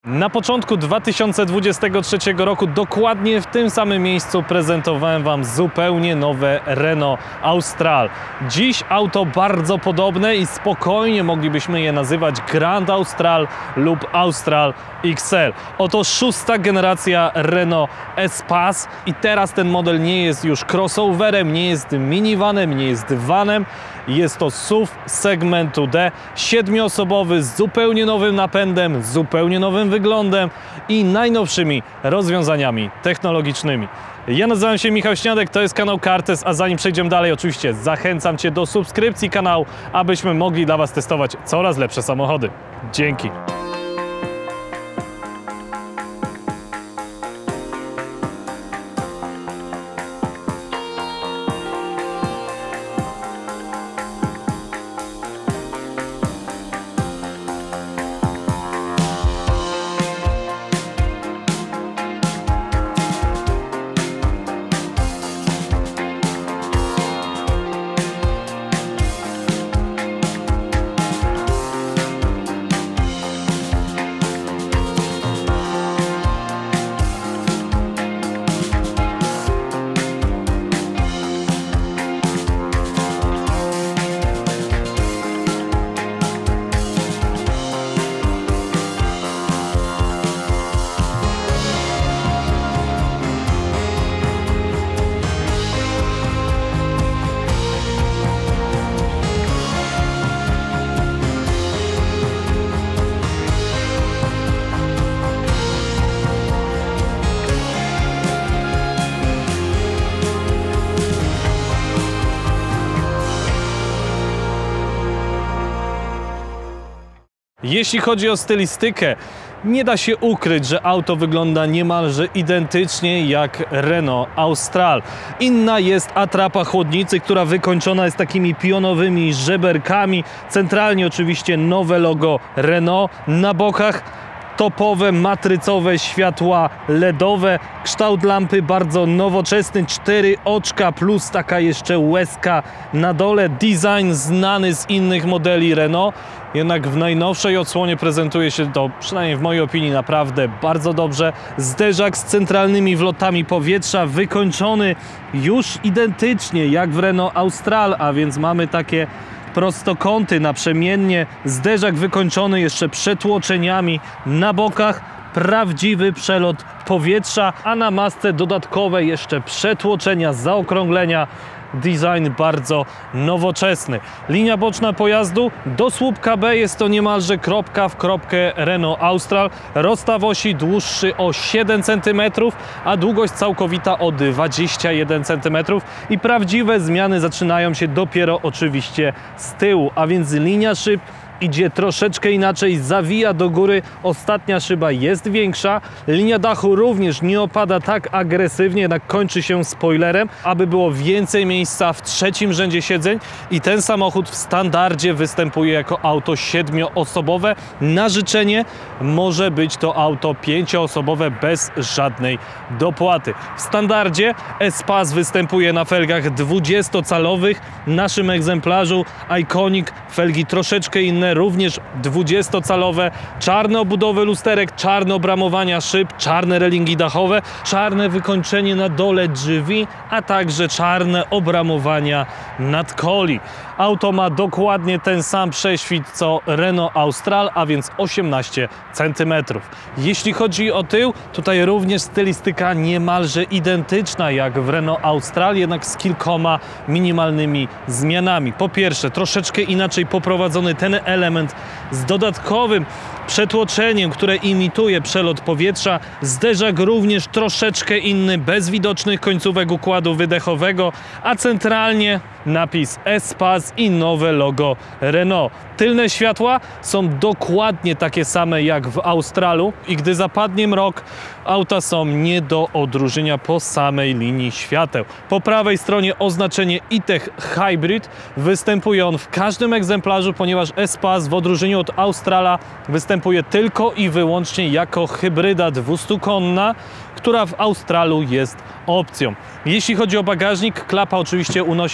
Na początku 2023 roku, dokładnie w tym samym miejscu, prezentowałem Wam zupełnie nowe Renault Austral. Dziś auto bardzo podobne i spokojnie moglibyśmy je nazywać Grand Austral lub Austral XL. Oto szósta generacja Renault Espace i teraz ten model nie jest już crossoverem, nie jest minivanem, nie jest vanem. Jest to SUV segmentu D, 7-osobowy z zupełnie nowym napędem, zupełnie nowym wyglądem i najnowszymi rozwiązaniami technologicznymi. Ja nazywam się Michał Śniadek, to jest kanał Cartes, a zanim przejdziemy dalej, oczywiście zachęcam Cię do subskrypcji kanału, abyśmy mogli dla Was testować coraz lepsze samochody. Dzięki! Jeśli chodzi o stylistykę, nie da się ukryć, że auto wygląda niemalże identycznie jak Renault Austral. Inna jest atrapa chłodnicy, która wykończona jest takimi pionowymi żeberkami. Centralnie oczywiście nowe logo Renault, na bokach topowe, matrycowe światła LEDowe, kształt lampy bardzo nowoczesny, 4 oczka plus taka jeszcze łezka na dole, design znany z innych modeli Renault, jednak w najnowszej odsłonie prezentuje się to, przynajmniej w mojej opinii, naprawdę bardzo dobrze. Zderzak z centralnymi wlotami powietrza, wykończony już identycznie jak w Renault Austral, a więc mamy takie prostokąty naprzemiennie, zderzak wykończony jeszcze przetłoczeniami na bokach, prawdziwy przelot powietrza, a na masce dodatkowe jeszcze przetłoczenia, zaokrąglenia. Design bardzo nowoczesny. Linia boczna pojazdu do słupka B jest to niemalże kropka w kropkę Renault Austral. Rozstaw osi dłuższy o 7 cm, a długość całkowita o 21 cm. I prawdziwe zmiany zaczynają się dopiero oczywiście z tyłu, a więc linia szyb idzie troszeczkę inaczej, zawija do góry, ostatnia szyba jest większa, linia dachu również nie opada tak agresywnie, jednak kończy się spoilerem, aby było więcej miejsca w trzecim rzędzie siedzeń i ten samochód w standardzie występuje jako auto 7-osobowe. Na życzenie może być to auto 5-osobowe bez żadnej dopłaty. W standardzie Espace występuje na felgach 20-calowych, w naszym egzemplarzu Iconic felgi troszeczkę inne, również 20-calowe, czarne obudowy lusterek, czarne obramowania szyb, czarne relingi dachowe, czarne wykończenie na dole drzwi, a także czarne obramowania nadkoli. Auto ma dokładnie ten sam prześwit co Renault Austral, a więc 18 cm. Jeśli chodzi o tył, tutaj również stylistyka niemalże identyczna jak w Renault Austral, jednak z kilkoma minimalnymi zmianami. Po pierwsze, troszeczkę inaczej poprowadzony ten element z dodatkowym przetłoczeniem, które imituje przelot powietrza. Zderzak również troszeczkę inny, bez widocznych końcówek układu wydechowego, a centralnie napis Espace i nowe logo Renault. Tylne światła są dokładnie takie same jak w Australu i gdy zapadnie mrok, auta są nie do odróżnienia po samej linii świateł. Po prawej stronie oznaczenie e-Tech Hybrid. Występuje on w każdym egzemplarzu, ponieważ Espace w odróżnieniu od Australa występuje tylko i wyłącznie jako hybryda 200-konna, która w Australu jest opcją. Jeśli chodzi o bagażnik, klapa oczywiście unosi się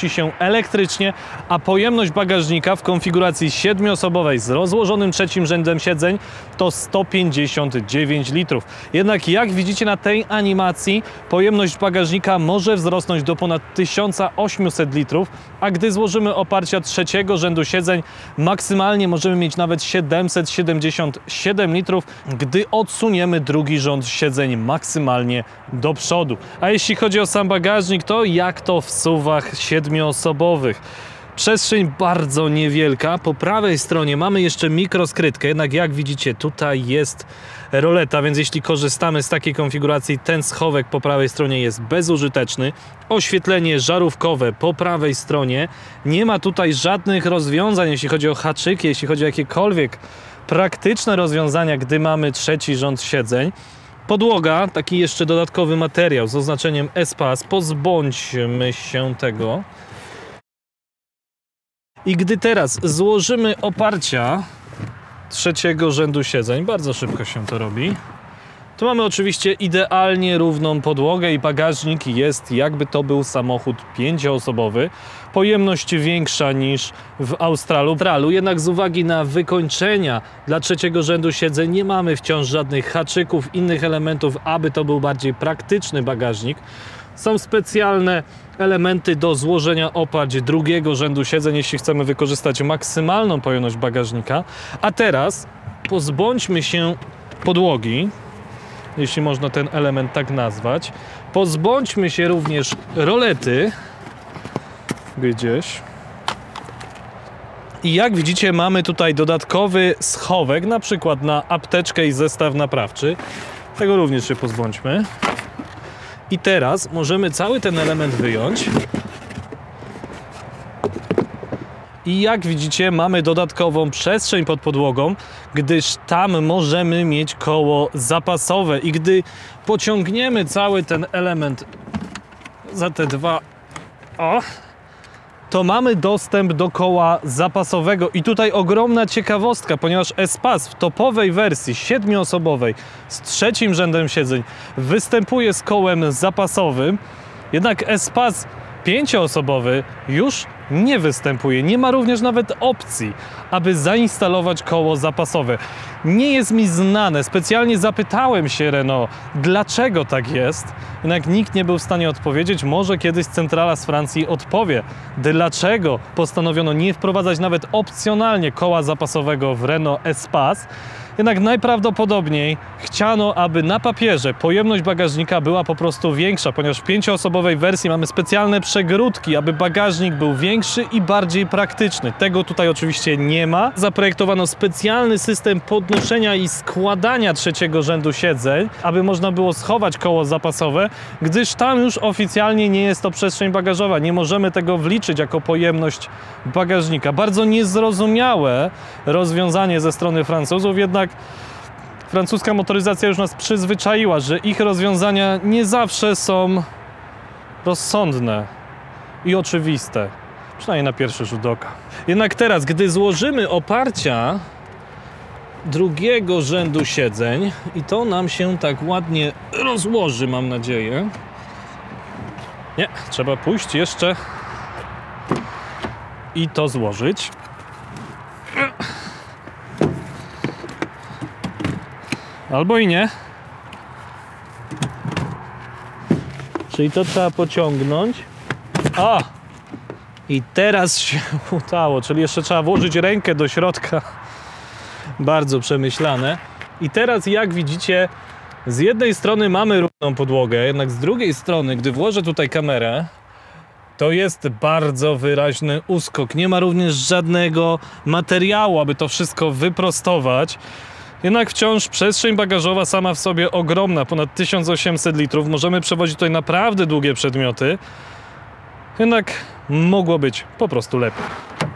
elektrycznie, a pojemność bagażnika w konfiguracji 7-osobowej z rozłożonym trzecim rzędem siedzeń to 159 litrów. Jednak jak widzicie na tej animacji, pojemność bagażnika może wzrosnąć do ponad 1800 litrów, a gdy złożymy oparcia trzeciego rzędu siedzeń, maksymalnie możemy mieć nawet 777 litrów, gdy odsuniemy drugi rząd siedzeń maksymalnie do przodu. A jeśli chodzi o sam bagażnik, to jak to w SUV-ach 7-osobowych. Przestrzeń bardzo niewielka. Po prawej stronie mamy jeszcze mikroskrytkę, jednak jak widzicie tutaj jest roleta, więc jeśli korzystamy z takiej konfiguracji, ten schowek po prawej stronie jest bezużyteczny. Oświetlenie żarówkowe po prawej stronie. Nie ma tutaj żadnych rozwiązań, jeśli chodzi o haczyki, jeśli chodzi o jakiekolwiek praktyczne rozwiązania, gdy mamy trzeci rząd siedzeń. Podłoga, taki jeszcze dodatkowy materiał z oznaczeniem Espace. Pozbądźmy się tego. I gdy teraz złożymy oparcia trzeciego rzędu siedzeń, bardzo szybko się to robi, to mamy oczywiście idealnie równą podłogę i bagażnik jest jakby to był samochód 5-osobowy. Pojemność większa niż w Australu. Jednak z uwagi na wykończenia dla trzeciego rzędu siedzeń nie mamy wciąż żadnych haczyków, innych elementów, aby to był bardziej praktyczny bagażnik. Są specjalne elementy do złożenia oparć drugiego rzędu siedzeń, jeśli chcemy wykorzystać maksymalną pojemność bagażnika. A teraz pozbądźmy się podłogi, jeśli można ten element tak nazwać. Pozbądźmy się również rolety gdzieś. I jak widzicie, mamy tutaj dodatkowy schowek, na przykład na apteczkę i zestaw naprawczy. Tego również się pozbądźmy. I teraz możemy cały ten element wyjąć. I jak widzicie, mamy dodatkową przestrzeń pod podłogą, gdyż tam możemy mieć koło zapasowe. I gdy pociągniemy cały ten element za te dwa, to mamy dostęp do koła zapasowego. I tutaj ogromna ciekawostka, ponieważ Espace w topowej wersji 7-osobowej z trzecim rzędem siedzeń występuje z kołem zapasowym, jednak Espace 5-osobowy już nie występuje. Nie ma również nawet opcji, aby zainstalować koło zapasowe. Nie jest mi znane, specjalnie zapytałem się Renault, dlaczego tak jest, jednak nikt nie był w stanie odpowiedzieć. Może kiedyś centrala z Francji odpowie, dlaczego postanowiono nie wprowadzać nawet opcjonalnie koła zapasowego w Renault Espace. Jednak najprawdopodobniej chciano, aby na papierze pojemność bagażnika była po prostu większa, ponieważ w 5-osobowej wersji mamy specjalne przegródki, aby bagażnik był większy i bardziej praktyczny. Tego tutaj oczywiście nie ma. Zaprojektowano specjalny system podnoszenia i składania trzeciego rzędu siedzeń, aby można było schować koło zapasowe, gdyż tam już oficjalnie nie jest to przestrzeń bagażowa. Nie możemy tego wliczyć jako pojemność bagażnika. Bardzo niezrozumiałe rozwiązanie ze strony Francuzów, jednak francuska motoryzacja już nas przyzwyczaiła, że ich rozwiązania nie zawsze są rozsądne i oczywiste, przynajmniej na pierwszy rzut oka. Jednak teraz, gdy złożymy oparcia drugiego rzędu siedzeń i to nam się tak ładnie rozłoży, mam nadzieję. Nie, trzeba pójść jeszcze i to złożyć. Albo i nie. Czyli to trzeba pociągnąć. O! I teraz się udało, czyli jeszcze trzeba włożyć rękę do środka. Bardzo przemyślane. I teraz jak widzicie, z jednej strony mamy równą podłogę, jednak z drugiej strony, gdy włożę tutaj kamerę, to jest bardzo wyraźny uskok. Nie ma również żadnego materiału, aby to wszystko wyprostować. Jednak wciąż przestrzeń bagażowa sama w sobie ogromna, ponad 1800 litrów. Możemy przewozić tutaj naprawdę długie przedmioty. Jednak mogło być po prostu lepiej.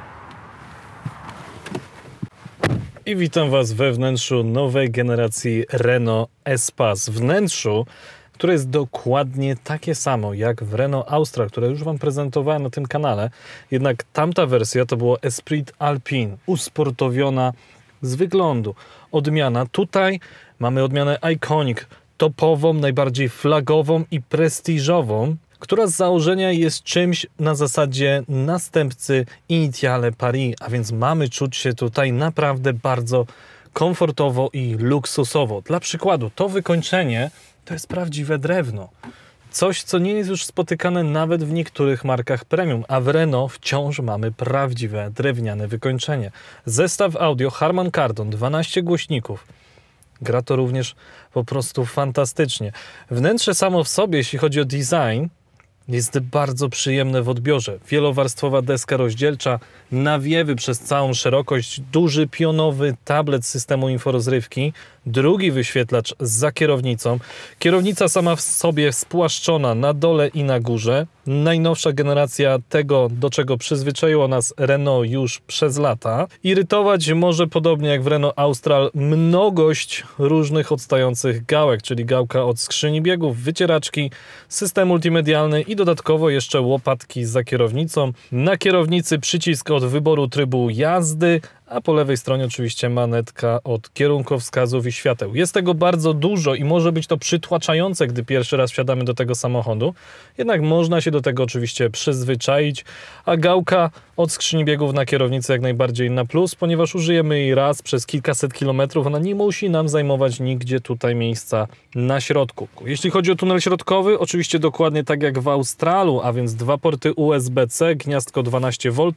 I witam Was we wnętrzu nowej generacji Renault Espace. Wnętrzu, które jest dokładnie takie samo jak w Renault Austral, które już Wam prezentowałem na tym kanale. Jednak tamta wersja to było Esprit Alpine, usportowiona z wyglądu. Odmiana. Tutaj mamy odmianę Iconic, topową, najbardziej flagową i prestiżową. która z założenia jest czymś na zasadzie następcy Initiale Paris, a więc mamy czuć się tutaj naprawdę bardzo komfortowo i luksusowo. Dla przykładu, to wykończenie to jest prawdziwe drewno. Coś, co nie jest już spotykane nawet w niektórych markach premium, a w Renault wciąż mamy prawdziwe drewniane wykończenie. Zestaw audio Harman Kardon, 12 głośników. Gra to również po prostu fantastycznie. Wnętrze samo w sobie, jeśli chodzi o design, jest bardzo przyjemne w odbiorze. Wielowarstwowa deska rozdzielcza, nawiewy przez całą szerokość, duży pionowy tablet systemu inforozrywki, drugi wyświetlacz za kierownicą. Kierownica sama w sobie spłaszczona na dole i na górze. Najnowsza generacja tego, do czego przyzwyczaiło nas Renault już przez lata. Irytować może, podobnie jak w Renault Austral, mnogość różnych odstających gałek, czyli gałka od skrzyni biegów, wycieraczki, system multimedialny i dodatkowo jeszcze łopatki za kierownicą. Na kierownicy przycisk od wyboru trybu jazdy, a po lewej stronie oczywiście manetka od kierunkowskazów i świateł. Jest tego bardzo dużo i może być to przytłaczające, gdy pierwszy raz wsiadamy do tego samochodu. Jednak można się do tego oczywiście przyzwyczaić, a gałka od skrzyni biegów na kierownicy jak najbardziej na plus, ponieważ użyjemy jej raz przez kilkaset kilometrów. Ona nie musi nam zajmować nigdzie tutaj miejsca na środku. Jeśli chodzi o tunel środkowy, oczywiście dokładnie tak jak w Australu, a więc 2 porty USB-C, gniazdko 12 V,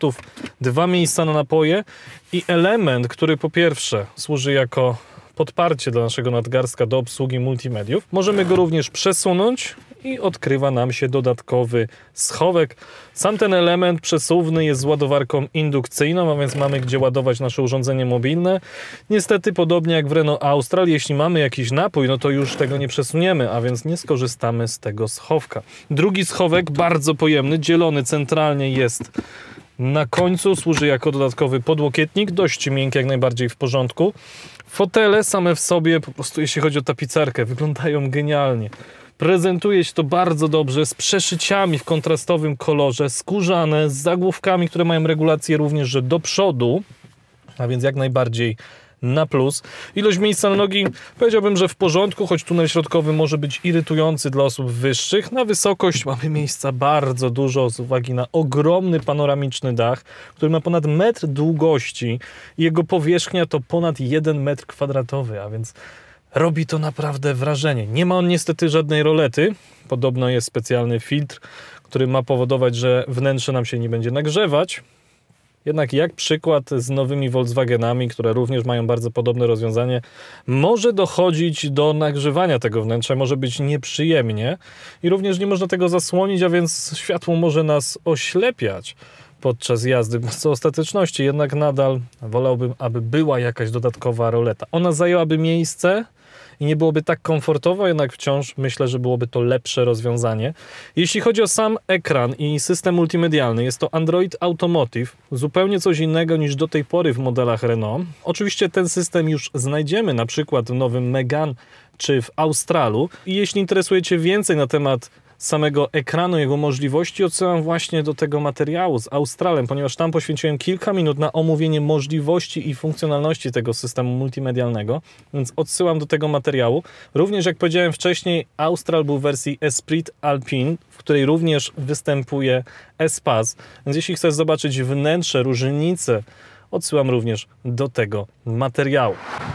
2 miejsca na napoje i element, który po pierwsze służy jako podparcie dla naszego nadgarstka do obsługi multimediów. Możemy go również przesunąć i odkrywa nam się dodatkowy schowek. Sam ten element przesuwny jest z ładowarką indukcyjną, a więc mamy gdzie ładować nasze urządzenie mobilne. Niestety, podobnie jak w Renault Austral, jeśli mamy jakiś napój, no to już tego nie przesuniemy, a więc nie skorzystamy z tego schowka. Drugi schowek, bardzo pojemny, dzielony centralnie jest na końcu, służy jako dodatkowy podłokietnik, dość miękki, jak najbardziej w porządku. Fotele same w sobie, po prostu jeśli chodzi o tapicerkę, wyglądają genialnie. Prezentuje się to bardzo dobrze, z przeszyciami w kontrastowym kolorze, skórzane, z zagłówkami, które mają regulację również że do przodu, a więc jak najbardziej na plus. Ilość miejsca na nogi powiedziałbym, że w porządku, choć tunel środkowy może być irytujący dla osób wyższych. Na wysokość mamy miejsca bardzo dużo z uwagi na ogromny panoramiczny dach, który ma ponad metr długości i jego powierzchnia to ponad 1 metr kwadratowy, a więc robi to naprawdę wrażenie. Nie ma on niestety żadnej rolety. Podobno jest specjalny filtr, który ma powodować, że wnętrze nam się nie będzie nagrzewać. Jednak jak przykład z nowymi Volkswagenami, które również mają bardzo podobne rozwiązanie, może dochodzić do nagrzewania tego wnętrza, może być nieprzyjemnie i również nie można tego zasłonić, a więc światło może nas oślepiać podczas jazdy. Co ostateczności jednak nadal wolałbym, aby była jakaś dodatkowa roleta. Ona zajęłaby miejsce i nie byłoby tak komfortowo, jednak wciąż myślę, że byłoby to lepsze rozwiązanie. Jeśli chodzi o sam ekran i system multimedialny, jest to Android Automotive, zupełnie coś innego niż do tej pory w modelach Renault. Oczywiście ten system już znajdziemy na przykład w nowym Megane czy w Australu. I jeśli interesujecie więcej na temat samego ekranu, jego możliwości, odsyłam właśnie do tego materiału z Australem, ponieważ tam poświęciłem kilka minut na omówienie możliwości i funkcjonalności tego systemu multimedialnego, więc odsyłam do tego materiału. Również, jak powiedziałem wcześniej, Austral był w wersji Esprit Alpine, w której również występuje Espace, więc jeśli chcesz zobaczyć wnętrze, różnice, odsyłam również do tego materiału.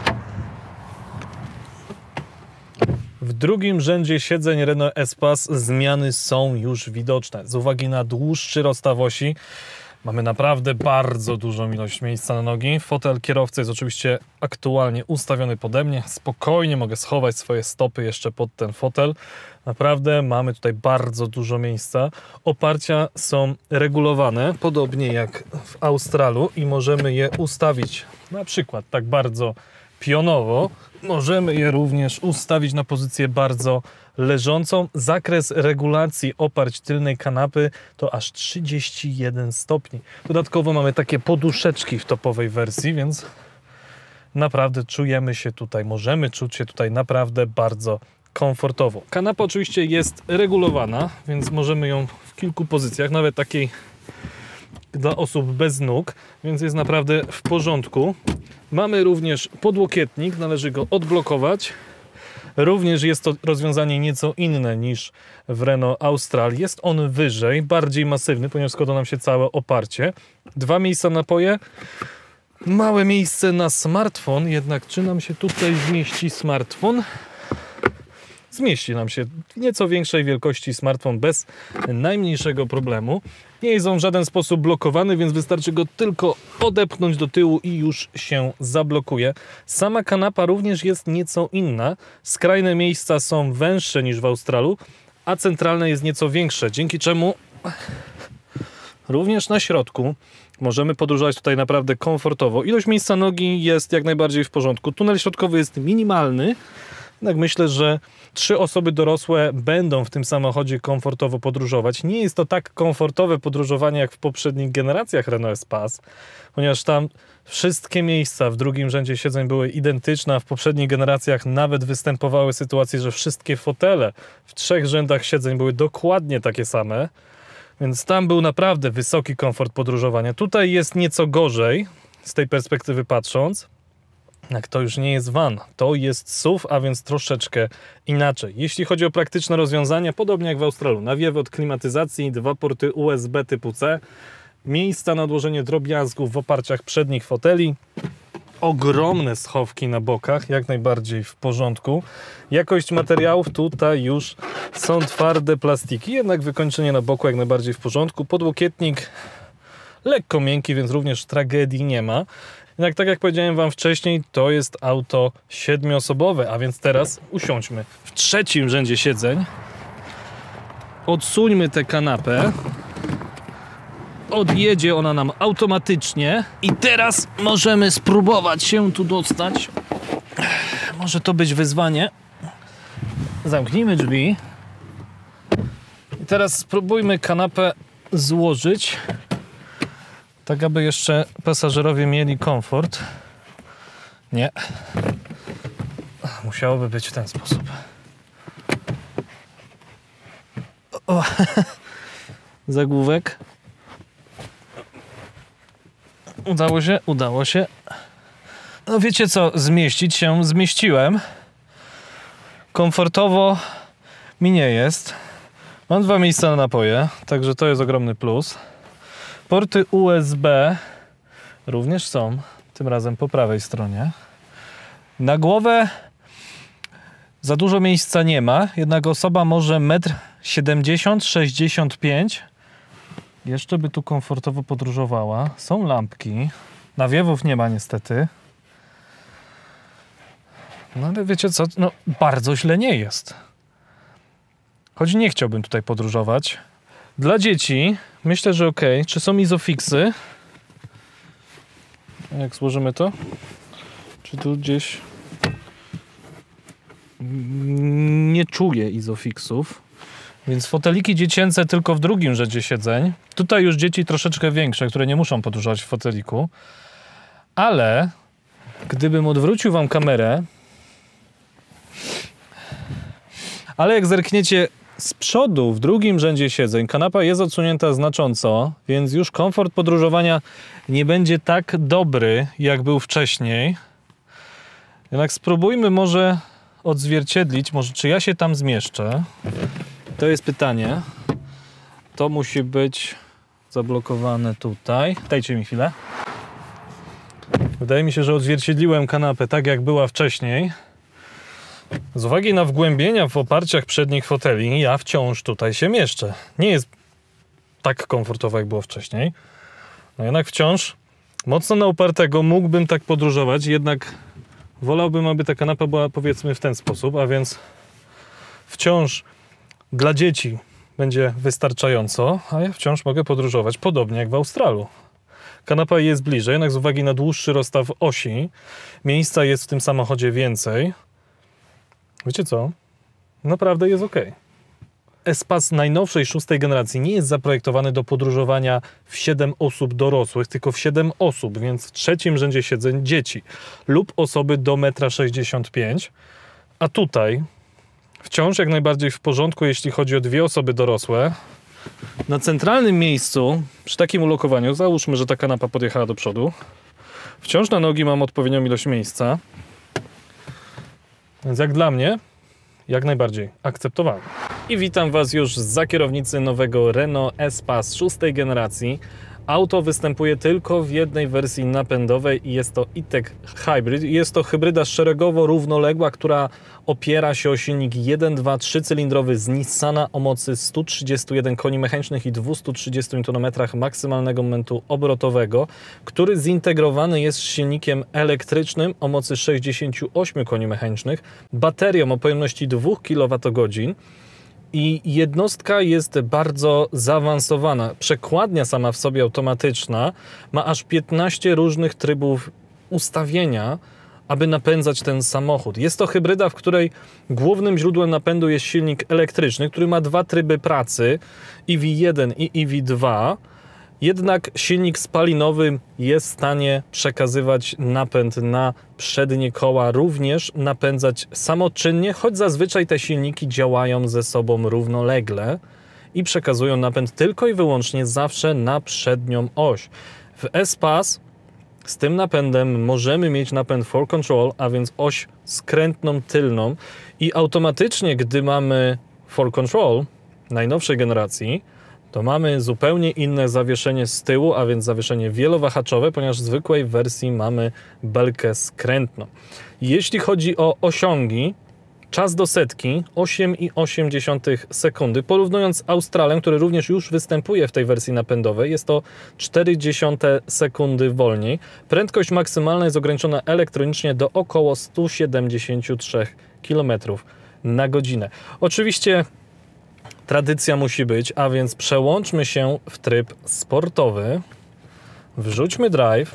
W drugim rzędzie siedzeń Renault Espace zmiany są już widoczne. Z uwagi na dłuższy rozstaw osi mamy naprawdę bardzo dużą ilość miejsca na nogi. Fotel kierowcy jest oczywiście aktualnie ustawiony pode mnie. Spokojnie mogę schować swoje stopy jeszcze pod ten fotel. Naprawdę mamy tutaj bardzo dużo miejsca. Oparcia są regulowane, podobnie jak w Australu i możemy je ustawić na przykład tak bardzo pionowo. Możemy je również ustawić na pozycję bardzo leżącą. Zakres regulacji oparć tylnej kanapy to aż 31 stopni. Dodatkowo mamy takie poduszeczki w topowej wersji, więc naprawdę czujemy się tutaj, możemy czuć się tutaj naprawdę bardzo komfortowo. Kanapa oczywiście jest regulowana, więc możemy ją w kilku pozycjach, nawet takiej dla osób bez nóg, więc jest naprawdę w porządku. Mamy również podłokietnik, należy go odblokować. Również jest to rozwiązanie nieco inne niż w Renault Austral. Jest on wyżej, bardziej masywny, ponieważ składa nam się całe oparcie. 2 miejsca na napoje. Małe miejsce na smartfon, jednak czy nam się tutaj zmieści smartfon? Zmieści nam się nieco większej wielkości smartfon bez najmniejszego problemu. Nie jest on w żaden sposób blokowany, więc wystarczy go tylko odepchnąć do tyłu i już się zablokuje. Sama kanapa również jest nieco inna. Skrajne miejsca są węższe niż w Australu, a centralne jest nieco większe, dzięki czemu również na środku możemy podróżować tutaj naprawdę komfortowo. Ilość miejsca nogi jest jak najbardziej w porządku. Tunel środkowy jest minimalny, jednak myślę, że 3 osoby dorosłe będą w tym samochodzie komfortowo podróżować. Nie jest to tak komfortowe podróżowanie jak w poprzednich generacjach Renault Espace, ponieważ tam wszystkie miejsca w drugim rzędzie siedzeń były identyczne, a w poprzednich generacjach nawet występowały sytuacje, że wszystkie fotele w 3 rzędach siedzeń były dokładnie takie same. Więc tam był naprawdę wysoki komfort podróżowania. Tutaj jest nieco gorzej, z tej perspektywy patrząc. Jak to już nie jest van, to jest SUV, a więc troszeczkę inaczej. Jeśli chodzi o praktyczne rozwiązania, podobnie jak w Australu, nawiewy od klimatyzacji, 2 porty USB typu C, miejsca na odłożenie drobiazgów w oparciach przednich foteli, ogromne schowki na bokach, jak najbardziej w porządku. Jakość materiałów tutaj już są twarde plastiki, jednak wykończenie na boku jak najbardziej w porządku. Podłokietnik lekko miękki, więc również tragedii nie ma. Jednak tak jak powiedziałem Wam wcześniej, to jest auto 7-osobowe, a więc teraz usiądźmy w 3. rzędzie siedzeń. Odsuńmy tę kanapę. Odjedzie ona nam automatycznie i teraz możemy spróbować się tu dostać. Może to być wyzwanie. Zamknijmy drzwi. I teraz spróbujmy kanapę złożyć, tak aby jeszcze pasażerowie mieli komfort. Nie. Musiałoby być w ten sposób. O. Zagłówek. Udało się? Udało się. No wiecie co, zmieścić się zmieściłem. Komfortowo mi nie jest. Mam 2 miejsca na napoje, także to jest ogromny plus. Porty USB również są, tym razem po prawej stronie. Na głowę za dużo miejsca nie ma, jednak osoba może 1,70 m, 65 m. Jeszcze by tu komfortowo podróżowała. Są lampki. Nawiewów nie ma niestety. No ale wiecie co? No bardzo źle nie jest. Choć nie chciałbym tutaj podróżować. Dla dzieci myślę, że ok. Czy są izofixy? Jak złożymy to? Czy tu gdzieś... Nie czuję izofixów. Więc foteliki dziecięce tylko w 2. rzędzie siedzeń. Tutaj już dzieci troszeczkę większe, które nie muszą podróżować w foteliku. Ale gdybym odwrócił Wam kamerę, ale jak zerkniecie z przodu w 2. rzędzie siedzeń, kanapa jest odsunięta znacząco, więc już komfort podróżowania nie będzie tak dobry, jak był wcześniej. Jednak spróbujmy może odzwierciedlić, może czy ja się tam zmieszczę. To jest pytanie. To musi być zablokowane tutaj. Dajcie mi chwilę. Wydaje mi się, że odzwierciedliłem kanapę tak, jak była wcześniej. Z uwagi na wgłębienia w oparciach przednich foteli, ja wciąż tutaj się mieszczę. Nie jest tak komfortowo, jak było wcześniej. No jednak wciąż mocno na upartego mógłbym tak podróżować, jednak wolałbym, aby ta kanapa była, powiedzmy, w ten sposób, a więc wciąż dla dzieci będzie wystarczająco, a ja wciąż mogę podróżować podobnie jak w Australu. Kanapa jest bliżej, jednak z uwagi na dłuższy rozstaw osi, miejsca jest w tym samochodzie więcej. Wiecie co? Naprawdę jest ok. Espace najnowszej 6. generacji nie jest zaprojektowany do podróżowania w 7 osób dorosłych, tylko w 7 osób, więc w 3. rzędzie siedzeń dzieci lub osoby do 1,65 m. A tutaj wciąż jak najbardziej w porządku, jeśli chodzi o 2 osoby dorosłe. Na centralnym miejscu, przy takim ulokowaniu, załóżmy, że ta kanapa podjechała do przodu, wciąż na nogi mam odpowiednią ilość miejsca. Więc jak dla mnie jak najbardziej akceptowalne. I witam Was już zza kierownicy nowego Renault Espace 6. generacji. Auto występuje tylko w jednej wersji napędowej i jest to E-Tech Hybrid. Jest to hybryda szeregowo równoległa, która opiera się o silnik 1.2 trzycylindrowy z Nissana o mocy 131 koni mechanicznych i 230 Nm maksymalnego momentu obrotowego, który zintegrowany jest z silnikiem elektrycznym o mocy 68 koni mechanicznych, baterią o pojemności 2 kWh. I jednostka jest bardzo zaawansowana. Przekładnia sama w sobie automatyczna ma aż 15 różnych trybów ustawienia, aby napędzać ten samochód. Jest to hybryda, w której głównym źródłem napędu jest silnik elektryczny, który ma dwa tryby pracy, EV1 i EV2. Jednak silnik spalinowy jest w stanie przekazywać napęd na przednie koła, również napędzać samoczynnie, choć zazwyczaj te silniki działają ze sobą równolegle i przekazują napęd tylko i wyłącznie zawsze na przednią oś. W Espace z tym napędem możemy mieć napęd 4Control, a więc oś skrętną tylną i automatycznie, gdy mamy 4Control najnowszej generacji, to mamy zupełnie inne zawieszenie z tyłu, a więc zawieszenie wielowahaczowe, ponieważ w zwykłej wersji mamy belkę skrętną. Jeśli chodzi o osiągi, czas do setki 8,8 sekundy. Porównując z Australem, który również już występuje w tej wersji napędowej, jest to 0,4 sekundy wolniej. Prędkość maksymalna jest ograniczona elektronicznie do około 173 km na godzinę. Oczywiście tradycja musi być, a więc przełączmy się w tryb sportowy. Wrzućmy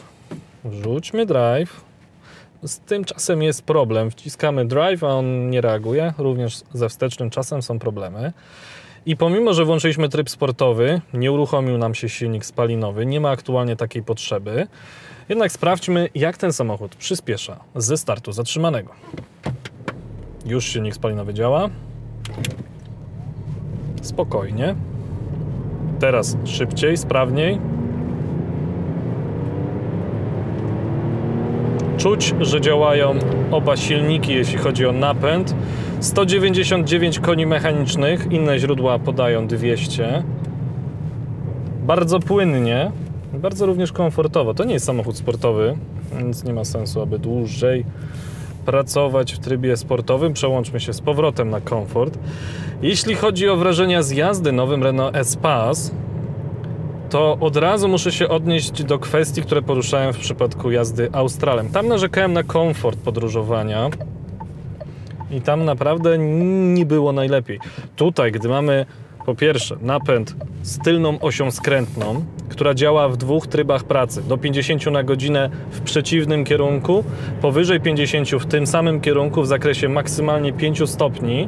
drive. Z tym czasem jest problem. Wciskamy drive, a on nie reaguje. Również ze wstecznym czasem są problemy. I pomimo, że włączyliśmy tryb sportowy, nie uruchomił nam się silnik spalinowy, nie ma aktualnie takiej potrzeby. Jednak sprawdźmy, jak ten samochód przyspiesza ze startu zatrzymanego. Już silnik spalinowy działa. Spokojnie. Teraz szybciej, sprawniej. Czuć, że działają oba silniki, jeśli chodzi o napęd. 199 koni mechanicznych, inne źródła podają 200. Bardzo płynnie, bardzo również komfortowo. To nie jest samochód sportowy, więc nie ma sensu, aby dłużej pracować w trybie sportowym. Przełączmy się z powrotem na komfort. Jeśli chodzi o wrażenia z jazdy nowym Renault Espace, to od razu muszę się odnieść do kwestii, które poruszałem w przypadku jazdy Australem. Tam narzekałem na komfort podróżowania i tam naprawdę nie było najlepiej. Tutaj, gdy mamy po pierwsze napęd z tylną osią skrętną, która działa w dwóch trybach pracy, do 50 na godzinę w przeciwnym kierunku, powyżej 50 w tym samym kierunku w zakresie maksymalnie 5 stopni,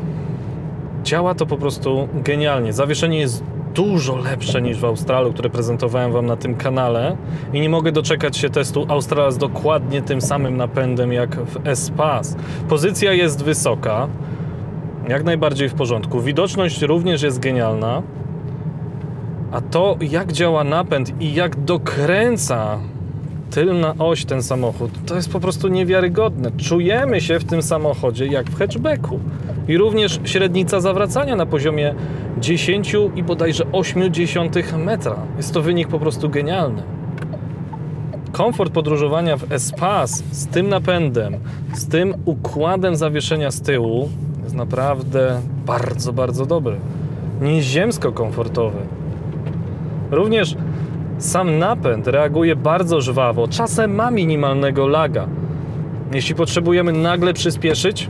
działa to po prostu genialnie. Zawieszenie jest dużo lepsze niż w Australu, które prezentowałem Wam na tym kanale i nie mogę doczekać się testu Australa z dokładnie tym samym napędem jak w Espace. Pozycja jest wysoka, jak najbardziej w porządku. Widoczność również jest genialna, a to, jak działa napęd i jak dokręca tylna oś ten samochód, to jest po prostu niewiarygodne. Czujemy się w tym samochodzie jak w hatchbacku. I również średnica zawracania na poziomie 10 i bodajże 0,8 metra. Jest to wynik po prostu genialny. Komfort podróżowania w Espace z tym napędem, z tym układem zawieszenia z tyłu jest naprawdę bardzo, bardzo dobry. Nieziemsko komfortowy. Również sam napęd reaguje bardzo żwawo, czasem ma minimalnego laga. Jeśli potrzebujemy nagle przyspieszyć,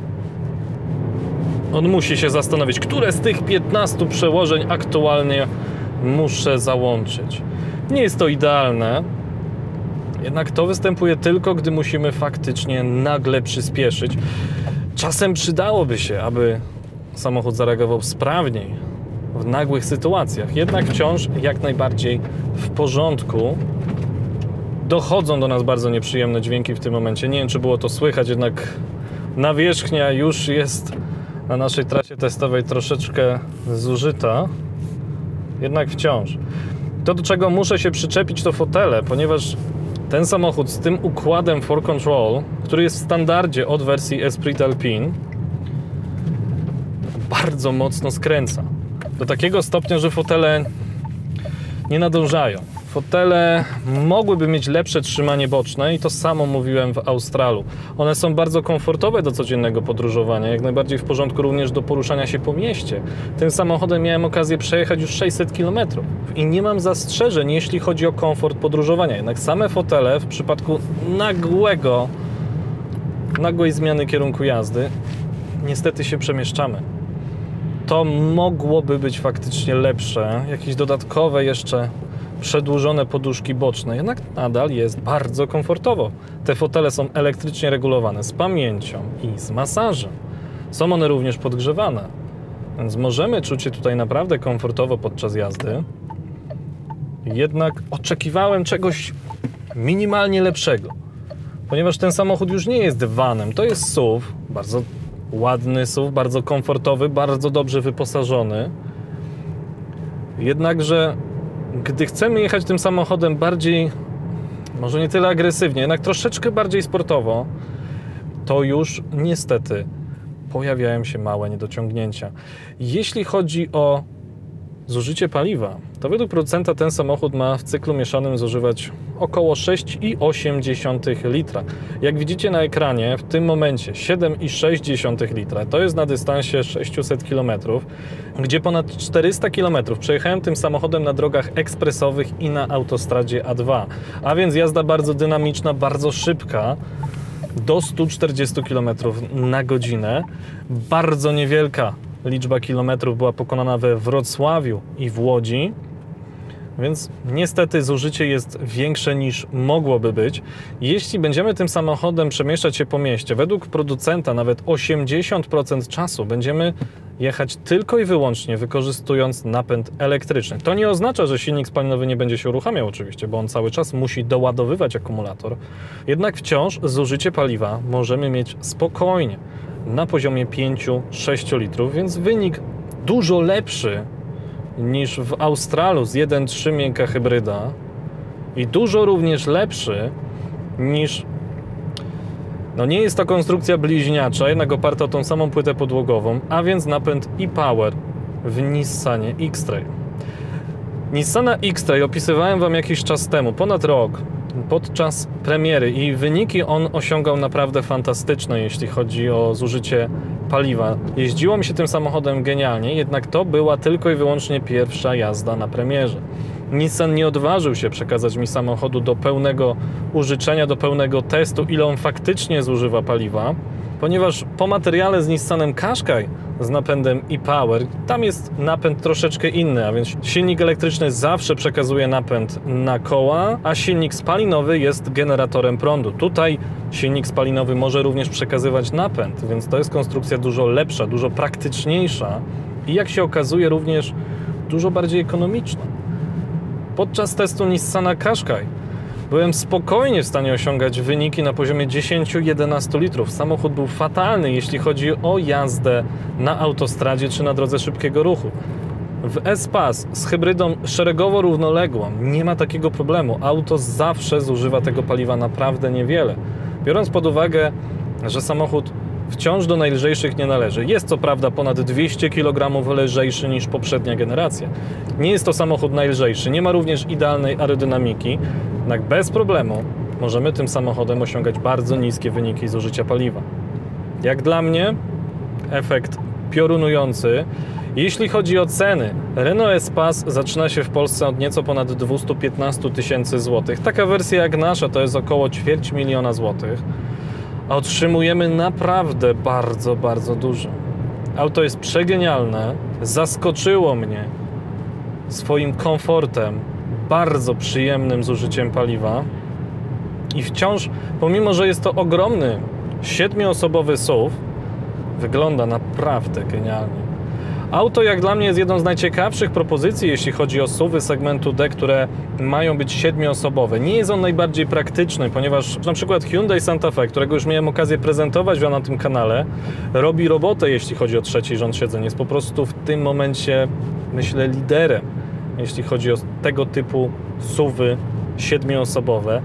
on musi się zastanowić, które z tych 15 przełożeń aktualnie muszę załączyć. Nie jest to idealne, jednak to występuje tylko, gdy musimy faktycznie nagle przyspieszyć. Czasem przydałoby się, aby samochód zareagował sprawniej w nagłych sytuacjach, jednak wciąż jak najbardziej w porządku. Dochodzą do nas bardzo nieprzyjemne dźwięki w tym momencie. Nie wiem, czy było to słychać, jednak nawierzchnia już jest na naszej trasie testowej troszeczkę zużyta, jednak wciąż. To, do czego muszę się przyczepić, to fotele, ponieważ ten samochód z tym układem 4Control, który jest w standardzie od wersji Esprit Alpine, bardzo mocno skręca. Do takiego stopnia, że fotele nie nadążają. Fotele mogłyby mieć lepsze trzymanie boczne i to samo mówiłem w Australu. One są bardzo komfortowe do codziennego podróżowania, jak najbardziej w porządku również do poruszania się po mieście. Tym samochodem miałem okazję przejechać już 600 km i nie mam zastrzeżeń, jeśli chodzi o komfort podróżowania. Jednak same fotele w przypadku nagłej zmiany kierunku jazdy niestety się przemieszczamy. To mogłoby być faktycznie lepsze, jakieś dodatkowe jeszcze przedłużone poduszki boczne, jednak nadal jest bardzo komfortowo. Te fotele są elektrycznie regulowane z pamięcią i z masażem. Są one również podgrzewane, więc możemy czuć się tutaj naprawdę komfortowo podczas jazdy. Jednak oczekiwałem czegoś minimalnie lepszego, ponieważ ten samochód już nie jest vanem, to jest SUV, bardzo ładny SUV, bardzo komfortowy, bardzo dobrze wyposażony. Jednakże gdy chcemy jechać tym samochodem bardziej, może nie tyle agresywnie, jednak troszeczkę bardziej sportowo, to już niestety pojawiają się małe niedociągnięcia. Jeśli chodzi o zużycie paliwa, to według producenta ten samochód ma w cyklu mieszanym zużywać około 6,8 litra. Jak widzicie na ekranie, w tym momencie 7,6 litra. To jest na dystansie 600 km, gdzie ponad 400 km przejechałem tym samochodem na drogach ekspresowych i na autostradzie A2. A więc jazda bardzo dynamiczna, bardzo szybka, do 140 km na godzinę. Bardzo niewielka liczba kilometrów była pokonana we Wrocławiu i w Łodzi, więc niestety zużycie jest większe niż mogłoby być. Jeśli będziemy tym samochodem przemieszczać się po mieście, według producenta nawet 80% czasu będziemy jechać tylko i wyłącznie wykorzystując napęd elektryczny. To nie oznacza, że silnik spalinowy nie będzie się uruchamiał oczywiście, bo on cały czas musi doładowywać akumulator. Jednak wciąż zużycie paliwa możemy mieć spokojnie na poziomie 5-6 litrów, więc wynik dużo lepszy niż w Australu z 1.3 miękka hybryda i dużo również lepszy niż, no nie jest to konstrukcja bliźniacza, jednak oparta o tą samą płytę podłogową, a więc napęd e-Power w Nissanie X-Trail. Nissana X-Trail opisywałem Wam jakiś czas temu, ponad rok, podczas premiery i wyniki on osiągał naprawdę fantastyczne, jeśli chodzi o zużycie paliwa. Jeździło mi się tym samochodem genialnie, jednak to była tylko i wyłącznie pierwsza jazda na premierze. Nissan nie odważył się przekazać mi samochodu do pełnego użyczenia, do pełnego testu, ile on faktycznie zużywa paliwa, ponieważ po materiale z Nissanem Qashqai z napędem e-Power, tam jest napęd troszeczkę inny, a więc silnik elektryczny zawsze przekazuje napęd na koła, a silnik spalinowy jest generatorem prądu. Tutaj silnik spalinowy może również przekazywać napęd, więc to jest konstrukcja dużo lepsza, dużo praktyczniejsza i jak się okazuje również dużo bardziej ekonomiczna. Podczas testu Nissana Qashqai byłem spokojnie w stanie osiągać wyniki na poziomie 10-11 litrów. Samochód był fatalny, jeśli chodzi o jazdę na autostradzie czy na drodze szybkiego ruchu. W S-Pass z hybrydą szeregowo równoległą nie ma takiego problemu. Auto zawsze zużywa tego paliwa naprawdę niewiele. Biorąc pod uwagę, że samochód wciąż do najlżejszych nie należy. Jest co prawda ponad 200 kg lżejszy niż poprzednia generacja. Nie jest to samochód najlżejszy, nie ma również idealnej aerodynamiki, jednak bez problemu możemy tym samochodem osiągać bardzo niskie wyniki zużycia paliwa. Jak dla mnie efekt piorunujący. Jeśli chodzi o ceny, Renault Espace zaczyna się w Polsce od nieco ponad 215 000 złotych. Taka wersja jak nasza to jest około 250 000 złotych. A otrzymujemy naprawdę bardzo, bardzo dużo. Auto jest przegenialne, zaskoczyło mnie swoim komfortem, bardzo przyjemnym zużyciem paliwa i wciąż, pomimo że jest to ogromny 7-osobowy SUV, wygląda naprawdę genialnie. Auto jak dla mnie jest jedną z najciekawszych propozycji, jeśli chodzi o SUV-y segmentu D, które mają być 7-osobowe. Nie jest on najbardziej praktyczny, ponieważ na przykład Hyundai Santa Fe, którego już miałem okazję prezentować Wam na tym kanale, robi robotę, jeśli chodzi o trzeci rząd siedzeń. Jest po prostu w tym momencie, myślę, liderem, jeśli chodzi o tego typu SUV-y 7-osobowe.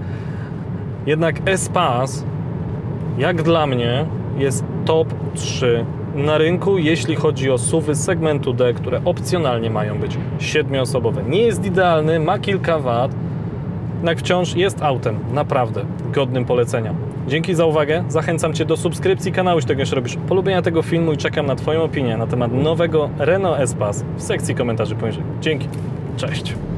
Jednak Espace, jak dla mnie, jest top 3 na rynku, jeśli chodzi o SUV-y segmentu D, które opcjonalnie mają być 7-osobowe. Nie jest idealny, ma kilka wad, jednak wciąż jest autem naprawdę godnym polecenia. Dzięki za uwagę, zachęcam Cię do subskrypcji kanału, jeśli tego jeszcze robisz, polubienia tego filmu i czekam na Twoją opinię na temat nowego Renault Espace w sekcji komentarzy poniżej. Dzięki, cześć!